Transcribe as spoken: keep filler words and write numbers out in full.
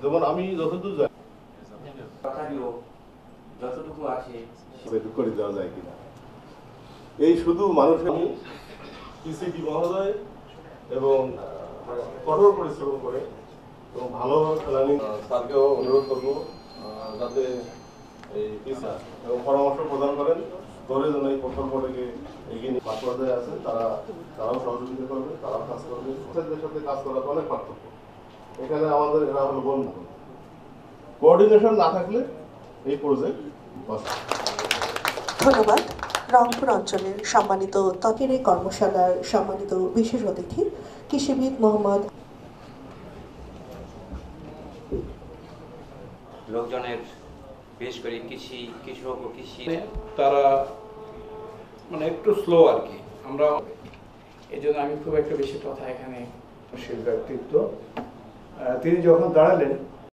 যেমন আমি যতদূর যাই কথাটিও যতটুকু আছে করে দেওয়া যায় কিনা, এই শুধু মানুষের পিসিডি মহোদয় এবং কঠোর পরিশ্রম করে এবং ভালো প্ল্যানিং স্যারকেও অনুরোধ করবো যাতে এই পিসা এবং পরামর্শ প্রদান করেন করে যেন এই প্রকল্পটাকে এগিয়ে নিয়ে মাঠ পর্যায়ে আছে তারা তারাও সহযোগিতা করবে, তারাও কাজ করবে। স্যারদের সাথে কাজ করার অনেক পার্থক্য এখানে আমাদের, এরা হলো বন্ধু। কোঅর্ডিনেশন না থাকলে এই প্রজেক্ট ধন্যবাদ। রংপুর অঞ্চলের সম্মানিত ত্বকের এই কর্মশালার সম্মানিত বিশেষ অতিথি কৃষিবিদ মোহাম্মদ লোকজনের বিশেষ করে কৃষি কৃষক ও কৃষি তারা মানে একটু স্লো আর কি। আমরা এই জন্য আমি খুব একটা বেশি কথা এখানে ব্যক্তিত্ব তিনি যখন দাঁড়ালেন